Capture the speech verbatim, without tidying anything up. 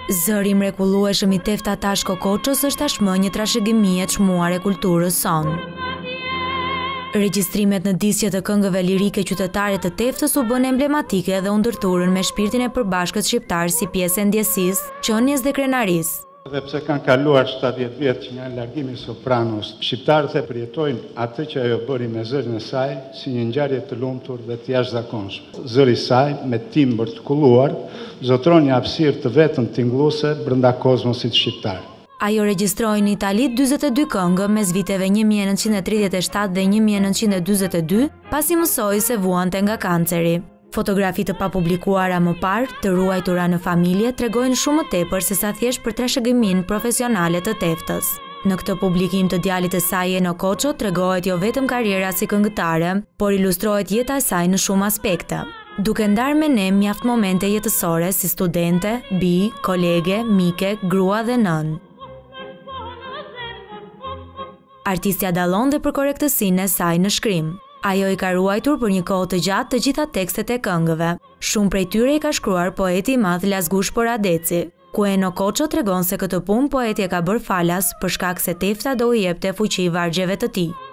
Zëri mrekullueshëm i Tefta Tashko Koços është tashmë një trashëgimi e çmuar e kulturës sonë. Regjistrimet në disqe të këngëve lirike qytetare të Teftës u bën emblematike dhe u ndërturën me shpirtin e përbashkët shqiptar si pjesë e ndjesisë, qenies dhe krenarisë. Dhe pse kanë kaluar shtatëdhjetë vjet që nga largimi i Sopranos, shqiptarët e përjetojnë atë që ajo bëri me zërin e saj si një ngjarje të lumtur dhe të jashtëzakonshme. Zëri i saj, me timbër të kulluar, zotron një hapësirë të vetën tingëlluese brenda kozmosit shqiptar. Ajo regjistroi në Itali dyzet e dy këngë mes viteve një mijë e nëntëqind e tridhjetë e shtatë dhe një mijë e nëntëqind e dyzet e dy, pasi mësoi se vuante nga kanceri. Fotografi të papublikuara më parë, të ruajtura në familje, tregojnë shumë më tepër se sa thjesht për trashëgiminë profesionale të Teftës. Në këtë publikim të djalit të saj Eno Koço tregohet jo vetëm karriera si këngëtare, por ilustrohet jeta e saj në shumë aspekte, duke ndarë me ne mjaft momente jetësore si studente, bi, kolege, mike, grua dhe nën. Artistja dallon dhe për korrektësinë e saj në shkrim. Ajo i ka ruajtur për një kohë të gjatë të gjitha tekstet e këngëve. Shumë prej tyre i ka shkruar poeti i madh Lazgush Poradeci, ku Eno Koço tregon se këtë punë poeti e ka bërë falas për shkak se Tefta do i jepte fuqi vargjeve të tij.